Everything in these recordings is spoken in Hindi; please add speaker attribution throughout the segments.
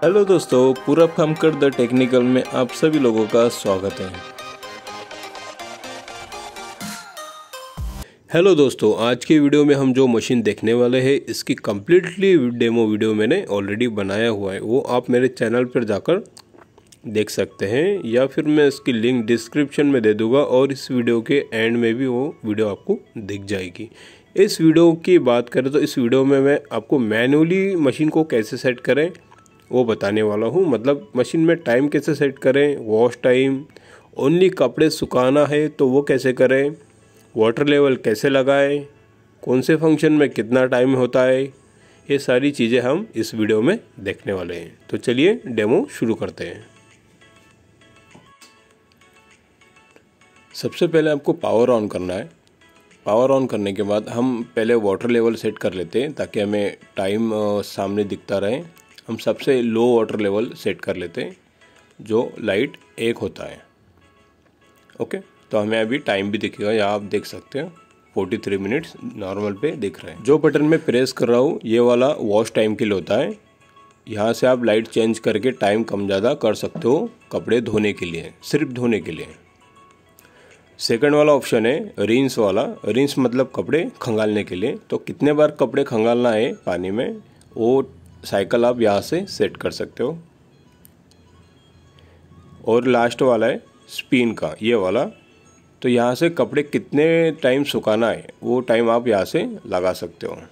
Speaker 1: हेलो दोस्तों, पूरा फमकर द टेक्निकल में आप सभी लोगों का स्वागत है। हेलो दोस्तों, आज की वीडियो में हम जो मशीन देखने वाले हैं इसकी कम्प्लीटली डेमो वीडियो मैंने ऑलरेडी बनाया हुआ है। वो आप मेरे चैनल पर जाकर देख सकते हैं या फिर मैं इसकी लिंक डिस्क्रिप्शन में दे दूंगा और इस वीडियो के एंड में भी वो वीडियो आपको दिख जाएगी। इस वीडियो की बात करें तो इस वीडियो में मैं आपको मैनुअली मशीन को कैसे सेट करें वो बताने वाला हूँ। मतलब मशीन में टाइम कैसे सेट करें, वॉश टाइम, ओनली कपड़े सुखाना है तो वो कैसे करें, वाटर लेवल कैसे लगाएं, कौन से फंक्शन में कितना टाइम होता है, ये सारी चीज़ें हम इस वीडियो में देखने वाले हैं। तो चलिए डेमो शुरू करते हैं। सबसे पहले आपको पावर ऑन करना है। पावर ऑन करने के बाद हम पहले वाटर लेवल सेट कर लेते हैं ताकि हमें टाइम सामने दिखता रहे। हम सबसे लो वाटर लेवल सेट कर लेते हैं जो लाइट 1 होता है। ओके, तो हमें अभी टाइम भी दिखेगा, यहाँ आप देख सकते हैं 43 मिनट्स नॉर्मल पे दिख रहे हैं। जो बटन मैं प्रेस कर रहा हूँ ये वाला वॉश टाइम के लिए होता है। यहाँ से आप लाइट चेंज करके टाइम कम ज़्यादा कर सकते हो कपड़े धोने के लिए, सिर्फ धोने के लिए। सेकंड वाला ऑप्शन है रिंस वाला। रिंस मतलब कपड़े खंगालने के लिए। तो कितने बार कपड़े खंगालना है पानी में वो साइकिल आप यहाँ से सेट कर सकते हो। और लास्ट वाला है स्पिन का, ये वाला। तो यहाँ से कपड़े कितने टाइम सुखाना है वो टाइम आप यहाँ से लगा सकते हो।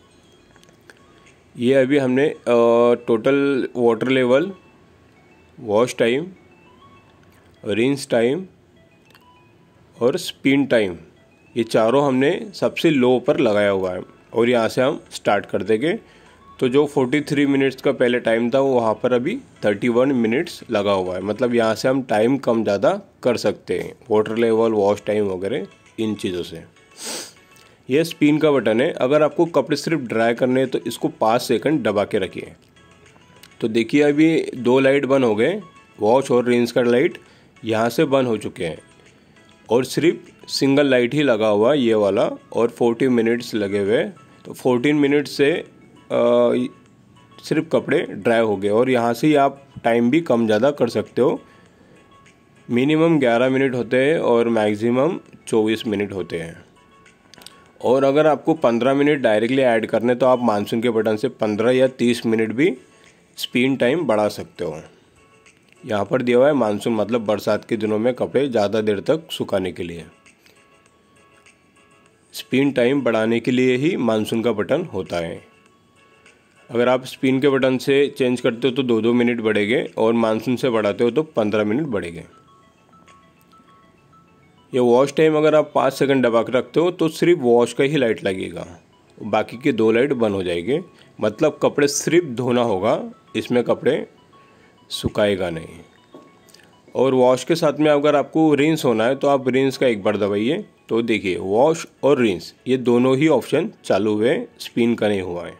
Speaker 1: ये अभी हमने total water level, wash time, rinse time और स्पिन टाइम, ये चारों हमने सबसे लो पर लगाया हुआ है। और यहाँ से हम स्टार्ट कर देंगे। तो जो 43 मिनट्स का पहले टाइम था वो वहाँ पर अभी 31 मिनट्स लगा हुआ है। मतलब यहाँ से हम टाइम कम ज़्यादा कर सकते हैं, वाटर लेवल, वॉश टाइम वगैरह इन चीज़ों से। ये स्पिन का बटन है। अगर आपको कपड़े सिर्फ ड्राई करने हैं तो इसको 5 सेकंड दबा के रखिए। तो देखिए अभी 2 लाइट बंद हो गए, वॉश और रिंस का लाइट यहाँ से बंद हो चुके हैं और सिर्फ सिंगल लाइट ही लगा हुआ ये वाला और 40 मिनट्स लगे हुए। तो 14 मिनट से सिर्फ कपड़े ड्राई हो गए। और यहाँ से ही आप टाइम भी कम ज़्यादा कर सकते हो। मिनिमम 11 मिनट होते हैं और मैक्सिमम 24 मिनट होते हैं। और अगर आपको 15 मिनट डायरेक्टली ऐड करने तो आप मानसून के बटन से 15 या 30 मिनट भी स्पिन टाइम बढ़ा सकते हो। यहाँ पर दिया हुआ है मानसून मतलब बरसात के दिनों में कपड़े ज़्यादा देर तक सुखाने के लिए। स्पिन टाइम बढ़ाने के लिए ही मानसून का बटन होता है। अगर आप स्पिन के बटन से चेंज करते हो तो 2-2 मिनट बढ़ेंगे और मानसून से बढ़ाते हो तो 15 मिनट बढ़ेंगे। ये वॉश टाइम अगर आप 5 सेकंड दबा के रखते हो तो सिर्फ वॉश का ही लाइट लगेगा, बाकी के 2 लाइट बंद हो जाएंगे। मतलब कपड़े सिर्फ धोना होगा, इसमें कपड़े सुखाएगा नहीं। और वॉश के साथ में अगर आपको रिंस होना है तो आप रिंस का एक बार दबाइए। तो देखिए वॉश और रिंस ये दोनों ही ऑप्शन चालू हुए, स्पिन का नहीं हुआ है।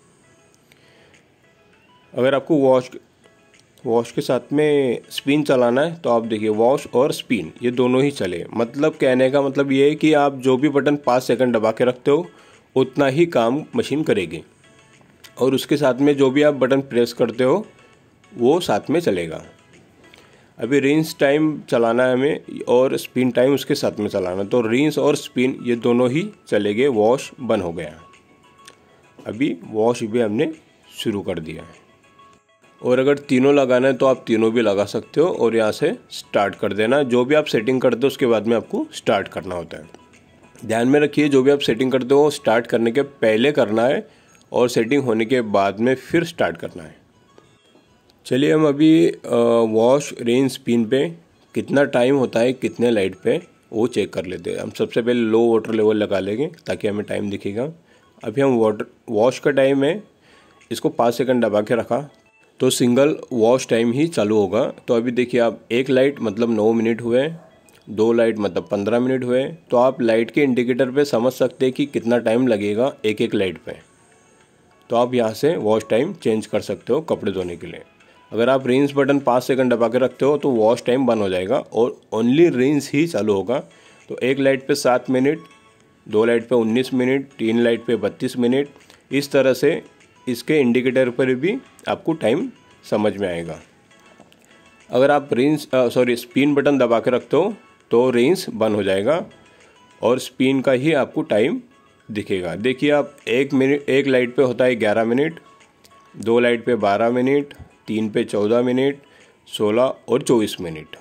Speaker 1: अगर आपको वॉश के साथ में स्पिन चलाना है तो आप देखिए वॉश और स्पिन ये दोनों ही चले। मतलब कहने का मतलब ये है कि आप जो भी बटन 5 सेकंड दबा के रखते हो उतना ही काम मशीन करेगी और उसके साथ में जो भी आप बटन प्रेस करते हो वो साथ में चलेगा। अभी रिंस टाइम चलाना है हमें और स्पिन टाइम उसके साथ में चलाना, तो रिंस और स्पिन ये दोनों ही चलेंगे। वॉश बंद हो गया, अभी वॉश भी हमने शुरू कर दिया है। और अगर तीनों लगाना है तो आप तीनों भी लगा सकते हो और यहाँ से स्टार्ट कर देना। जो भी आप सेटिंग करते हो उसके बाद में आपको स्टार्ट करना होता है। ध्यान में रखिए जो भी आप सेटिंग करते हो स्टार्ट करने के पहले करना है और सेटिंग होने के बाद में फिर स्टार्ट करना है। चलिए हम अभी वॉश, रिंस, स्पिन पे कितना टाइम होता है कितने लाइट पे वो चेक कर लेते हैं। हम सबसे पहले लो वाटर लेवल लगा लेंगे ताकि हमें टाइम दिखेगा। अभी हम वॉश का टाइम है, इसको 5 सेकंड दबा के रखा तो सिंगल वॉश टाइम ही चालू होगा। तो अभी देखिए आप 1 लाइट मतलब 9 मिनट हुए, 2 लाइट मतलब 15 मिनट हुए। तो आप लाइट के इंडिकेटर पे समझ सकते हैं कि कितना टाइम लगेगा एक लाइट पे। तो आप यहाँ से वॉश टाइम चेंज कर सकते हो कपड़े धोने के लिए। अगर आप रिंस बटन 5 सेकंड दबा के रखते हो तो वॉश टाइम बंद हो जाएगा और ओनली रिंस ही चालू होगा। तो 1 लाइट पे 7 मिनट, 2 लाइट पे 19 मिनट, 3 लाइट पे 32 मिनट, इस तरह से इसके इंडिकेटर पर भी आपको टाइम समझ में आएगा। अगर आप स्पिन बटन दबा के रखते हो तो रेंज बंद हो जाएगा और स्पिन का ही आपको टाइम दिखेगा। देखिए आप 1 लाइट पे होता है 11 मिनट, 2 लाइट पे 12 मिनट, 3 पे 14 मिनट, 16 और 24 मिनट।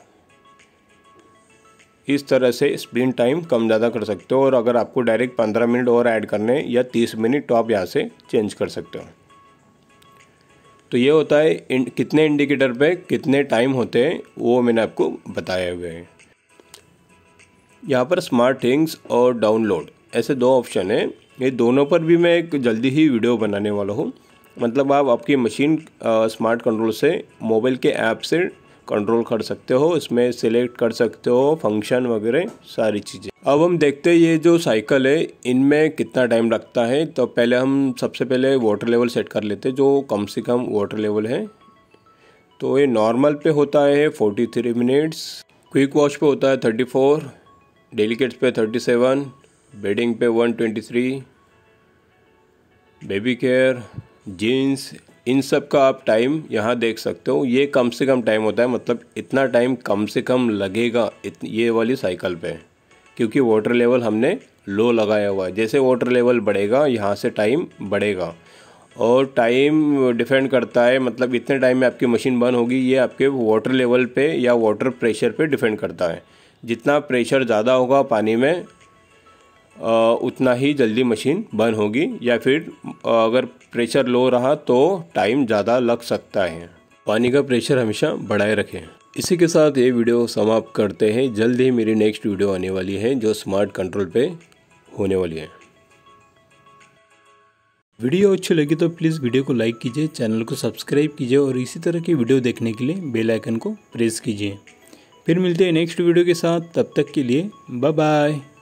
Speaker 1: इस तरह से स्पिन टाइम कम ज़्यादा कर सकते हो और अगर आपको डायरेक्ट 15 मिनट और ऐड करने या 30 मिनट तो आप यहाँ से चेंज कर सकते हो। तो ये होता है कितने इंडिकेटर पे कितने टाइम होते हैं वो मैंने आपको बताए हुए हैं। यहाँ पर स्मार्ट थिंग्स और डाउनलोड ऐसे 2 ऑप्शन है। ये दोनों पर भी मैं एक जल्दी ही वीडियो बनाने वाला हूँ। मतलब आप आपकी मशीन स्मार्ट कंट्रोल से मोबाइल के ऐप से कंट्रोल कर सकते हो, इसमें सिलेक्ट कर सकते हो फंक्शन वगैरह सारी चीज़ें। अब हम देखते हैं ये जो साइकिल है इनमें कितना टाइम लगता है। तो पहले हम सबसे पहले वाटर लेवल सेट कर लेते हैं, जो कम से कम वाटर लेवल है। तो ये नॉर्मल पे होता है 43 मिनट्स, क्विक वॉश पे होता है 34, डेलिकेट्स पे 37, बेडिंग पे 123, बेबी केयर, जीन्स, इन सब का आप टाइम यहाँ देख सकते हो। ये कम से कम टाइम होता है, मतलब इतना टाइम कम से कम लगेगा ये वाली साइकिल पे, क्योंकि वाटर लेवल हमने लो लगाया हुआ है। जैसे वाटर लेवल बढ़ेगा यहाँ से टाइम बढ़ेगा और टाइम डिपेंड करता है, मतलब इतने टाइम में आपकी मशीन बंद होगी ये आपके वाटर लेवल पे या वाटर प्रेशर पे डिपेंड करता है। जितना प्रेशर ज़्यादा होगा पानी में उतना ही जल्दी मशीन बंद होगी, या फिर अगर प्रेशर लो रहा तो टाइम ज़्यादा लग सकता है। पानी का प्रेशर हमेशा बढ़ाए रखें। इसी के साथ ये वीडियो समाप्त करते हैं। जल्द ही मेरी नेक्स्ट वीडियो आने वाली है जो स्मार्ट कंट्रोल पे होने वाली है।
Speaker 2: वीडियो अच्छी लगी तो प्लीज़ वीडियो को लाइक कीजिए, चैनल को सब्सक्राइब कीजिए और इसी तरह की वीडियो देखने के लिए बेल आइकन को प्रेस कीजिए। फिर मिलते हैं नेक्स्ट वीडियो के साथ, तब तक के लिए बाय बाय।